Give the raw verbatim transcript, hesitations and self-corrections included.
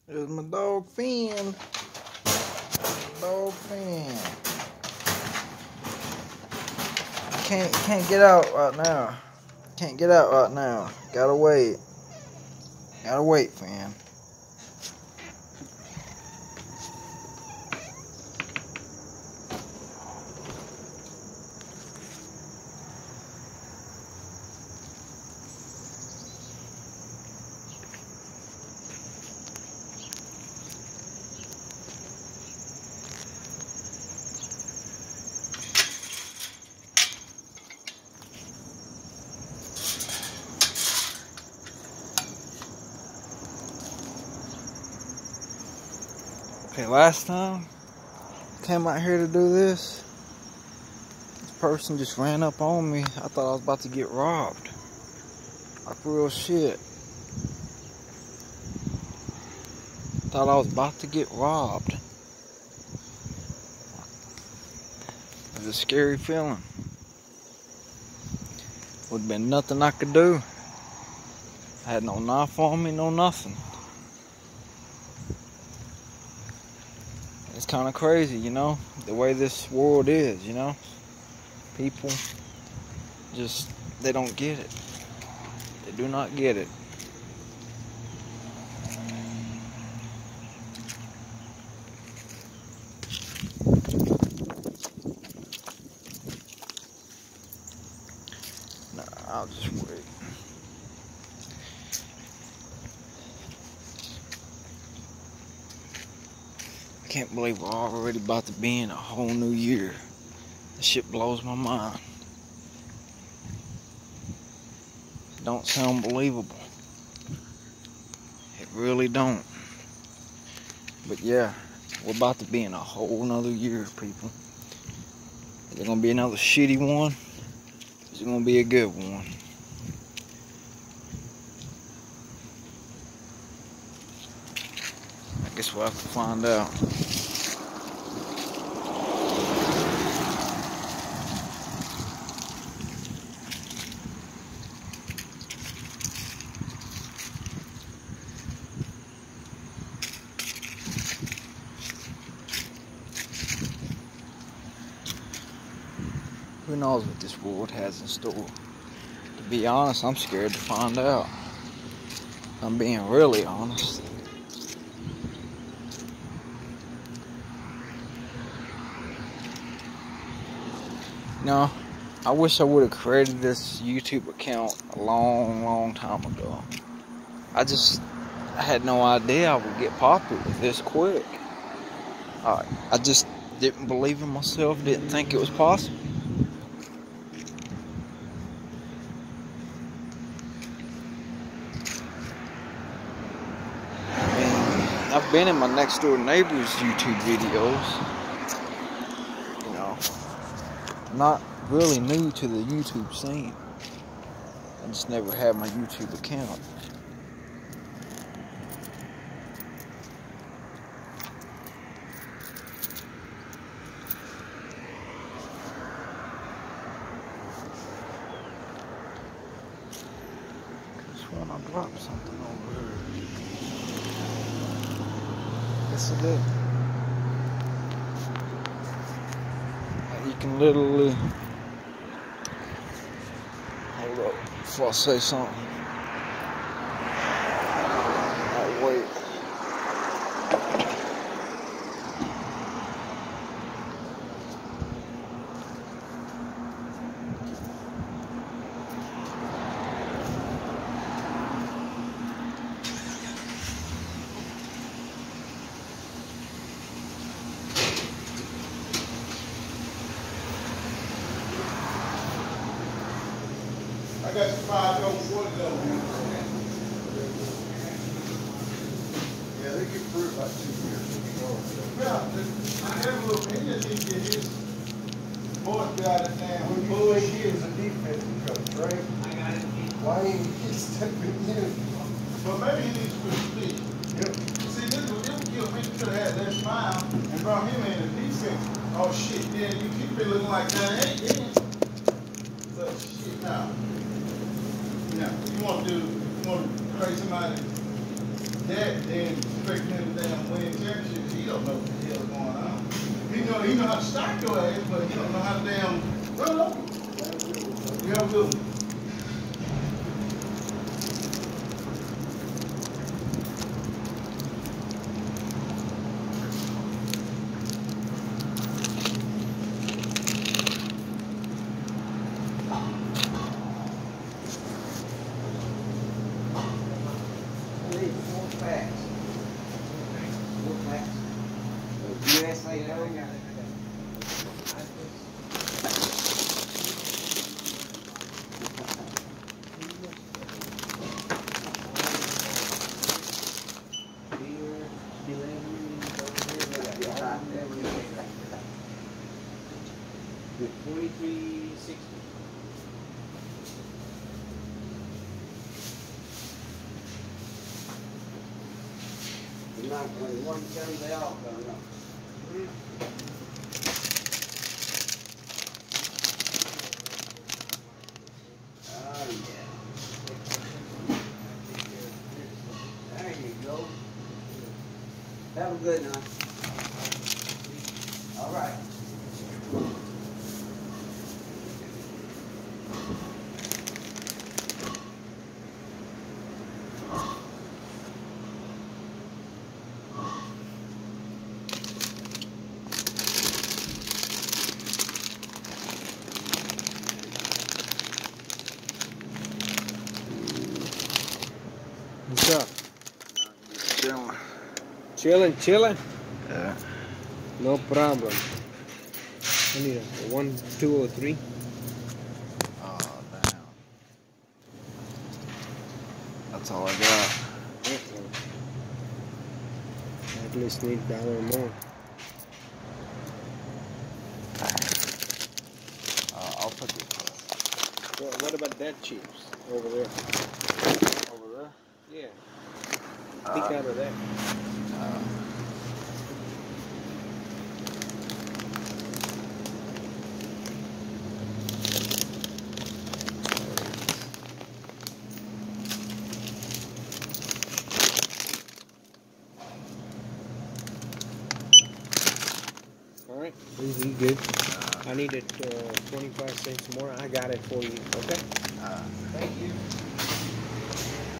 There's my dog Finn. Dog Finn. Can't can't get out right now. Can't get out right now. Gotta wait. Gotta wait, Finn. Okay, last time I came out here to do this, this person just ran up on me. I thought I was about to get robbed. Like real shit. Thought I was about to get robbed. It was a scary feeling. Would have been nothing I could do. I had no knife on me, no nothing. It's kind of crazy, you know, the way this world is, you know. People just, they don't get it. They do not get it. Nah, I'll just wait. I can't believe we're already about to be in a whole new year. This shit blows my mind. Don't sound believable. It really don't. But yeah, we're about to be in a whole nother year, people. Is it gonna be another shitty one? Is it gonna be a good one? I guess we'll have to find out. Who knows what this world has in store? To be honest, I'm scared to find out. I'm being really honest. No, I wish I would have created this YouTube account a long, long time ago. I just, I had no idea I would get popular this quick. I, I just didn't believe in myself, didn't think it was possible. I mean, I've been in my next door neighbor's YouTube videos. Not really new to the YouTube scene. I just never had my YouTube account. Just want to drop something over here. Yes, it did. You can literally, hold up before I say something. I'll wait. I got some five dollars for the double. Yeah, they get through about two years. Yeah, I have a little, he just needs to get his voice out of town. When you think he was a defensive coach, right? I got it. Why ain't he stepping in? But maybe he needs to speak. Yep. See, this was, this was good. We could have had that smile and brought him in the defense. Oh shit, yeah, you keep it looking like that. Hey, yeah. But shit, now. You know, you want to do, you want to create somebody that and then expecting him to damn win championship, he don't know what the hell is going on. He know he know how to start your ass, but he don't know how to damn run over. You have a good one. U S A though. Twenty-three sixty. Not when one comes out, I know. Oh yeah. There you go. Have a good night. All right. What's up? Chilling. Chilling, chilling? Yeah. No problem. I need a one, two, or three. Oh, damn. That's all I got. At least need a dollar more. Uh, I'll put it Well, what about that chips over there? over there. Yeah. Uh, Pick out of that. Uh, All right. Easy, good. I needed uh, twenty-five cents more. I got it for you. Okay. uh, Thank you.